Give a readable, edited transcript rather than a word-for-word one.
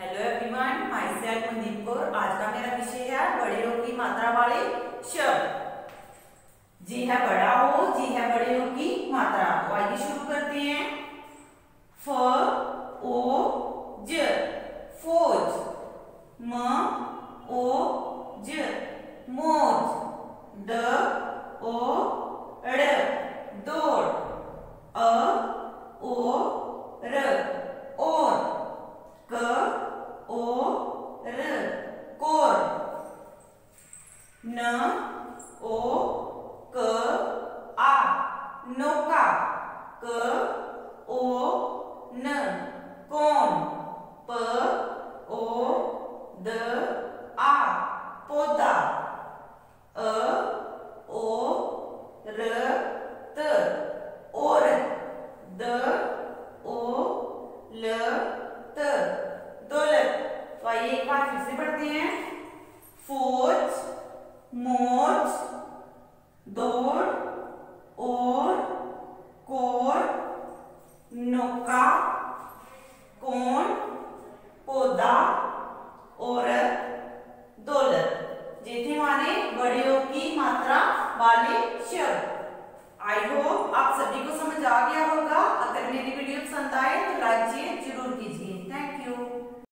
Hello everyone, myself Mandeep Kaur. आज का मेरा विषय है बड़े ओ की मात्रा वाले शब्द। जी है बड़ा ओ, जी है बड़े ओ की मात्रा। तो आइए शुरू करते हैं। फ ओ ज फौज, म ओ ज मौज, ड ओ ड़ दौड़, अ ओ र और, क ओ र कोर, न ओ क आ नौका, क ओ न कौन, प ओ द आ पौधा, अ ओ र त औरत, द ओ ल त दौलत। तो आइए एक बार फिर से पढ़ते हैं। फौज, मौज, दौड़, और, कोर, नौका, कौन, पौधा, औरत, दौलत। ये थे हमारे बड़े ओ की मात्रा वाले शब्द। आई होप आप सभी को समझ आ गया होगा। अगर मेरी वीडियो पसंद आए तो लाइक कीजिए,